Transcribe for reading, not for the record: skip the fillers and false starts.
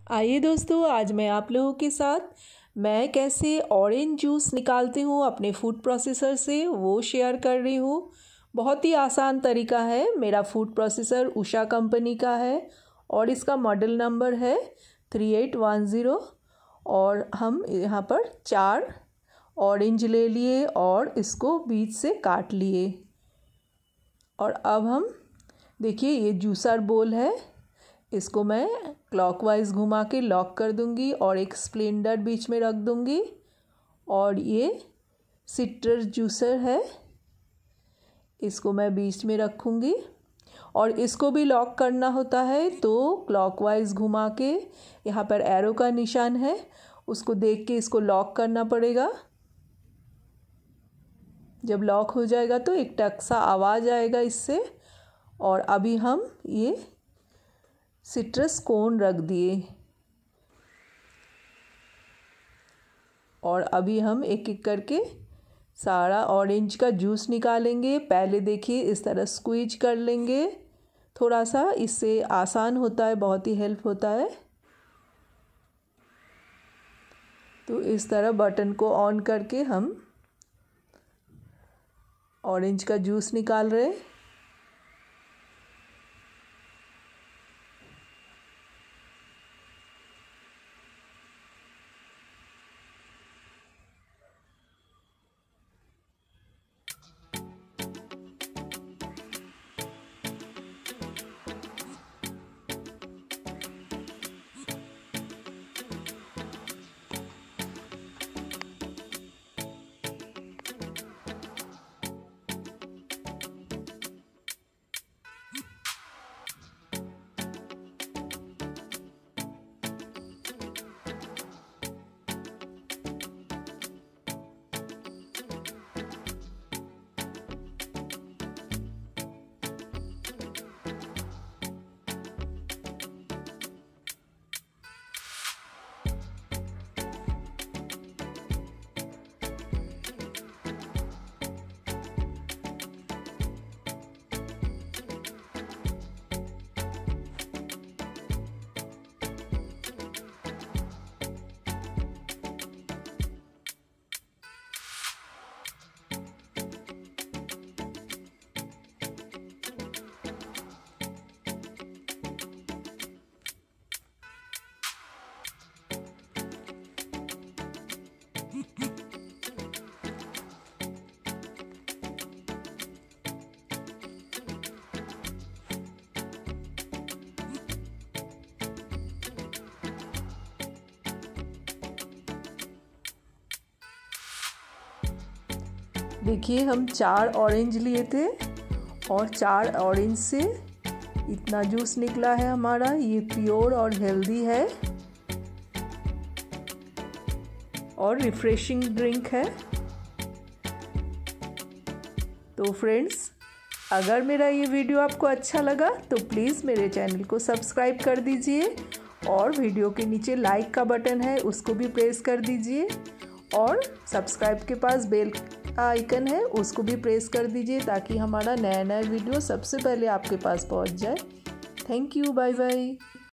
आइए दोस्तों, आज मैं आप लोगों के साथ मैं कैसे ऑरेंज जूस निकालती हूँ अपने फूड प्रोसेसर से वो शेयर कर रही हूँ। बहुत ही आसान तरीका है। मेरा फूड प्रोसेसर उषा कंपनी का है और इसका मॉडल नंबर है 3810। और हम यहाँ पर 4 ऑरेंज ले लिए और इसको बीच से काट लिए। और अब हम देखिए, ये जूसर बोल है, इसको मैं क्लॉकवाइज घुमा के लॉक कर दूंगी और एक स्प्लेंडर बीच में रख दूंगी। और ये सिट्रस जूसर है, इसको मैं बीच में रखूंगी। और इसको भी लॉक करना होता है तो क्लॉकवाइज घुमा के, यहाँ पर एरो का निशान है, उसको देख के इसको लॉक करना पड़ेगा। जब लॉक हो जाएगा तो एक टक सा आवाज़ आएगा इससे। और अभी हम ये सिट्रस कोन रख दिए और अभी हम एक एक करके सारा ऑरेंज का जूस निकालेंगे। पहले देखिए इस तरह स्क्वीज कर लेंगे थोड़ा सा, इससे आसान होता है, बहुत ही हेल्प होता है। तो इस तरह बटन को ऑन करके हम ऑरेंज का जूस निकाल रहे हैं। देखिए, हम 4 ऑरेंज लिए थे और 4 ऑरेंज से इतना जूस निकला है हमारा। ये प्योर और हेल्दी है और रिफ्रेशिंग ड्रिंक है। तो फ्रेंड्स, अगर मेरा ये वीडियो आपको अच्छा लगा तो प्लीज़ मेरे चैनल को सब्सक्राइब कर दीजिए और वीडियो के नीचे लाइक का बटन है उसको भी प्रेस कर दीजिए। और सब्सक्राइब के पास बेल आइकन है उसको भी प्रेस कर दीजिए ताकि हमारा नया वीडियो सबसे पहले आपके पास पहुंच जाए। Thank you, bye bye.